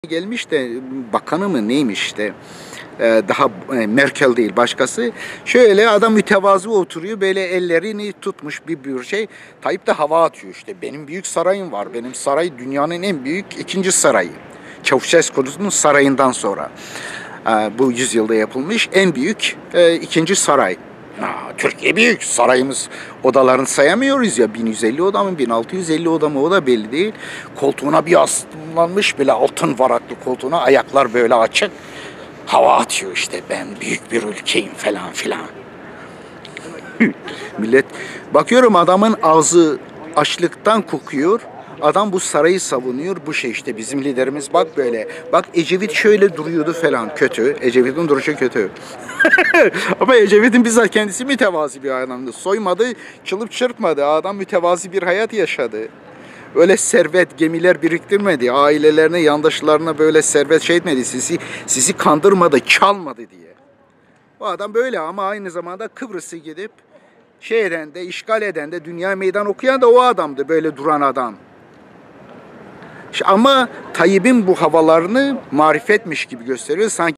Gelmiş de bakanı mı neymiş işte daha Merkel değil başkası. Şöyle adam mütevazı oturuyor böyle ellerini tutmuş bir şey. Tayyip de hava atıyor işte. Benim büyük sarayım var. Benim saray dünyanın en büyük ikinci sarayı. Çavuşescu'nun sarayından sonra. Bu yüzyılda yapılmış en büyük ikinci saray. Türkiye büyük. Sarayımız odalarını sayamıyoruz ya. 1150 oda mı 1650 oda mı o da belli değil. Koltuğuna bir aslanmış bile altın varaklı koltuğuna ayaklar böyle açık. Hava atıyor işte ben büyük bir ülkeyim falan filan. Millet bakıyorum adamın ağzı açlıktan kokuyor. Adam bu sarayı savunuyor. Bu şey işte bizim liderimiz bak böyle. Bak Ecevit şöyle duruyordu falan kötü. Ecevit'in duruşu kötü. Ama Ecevit'in bizzat kendisi mütevazi bir adamdı. Soymadı, çılıp çırpmadı. Adam mütevazi bir hayat yaşadı. Öyle servet, gemiler biriktirmedi. Ailelerine, yandaşlarına böyle servet şey etmedi. Sizi kandırmadı, çalmadı diye. Bu adam böyle ama aynı zamanda Kıbrıs'ı gidip şey eden de, işgal eden de, dünya meydan okuyan da o adamdı. Böyle duran adam. Ama Tayyip'in bu havalarını marifetmiş gibi gösteriyor. Sanki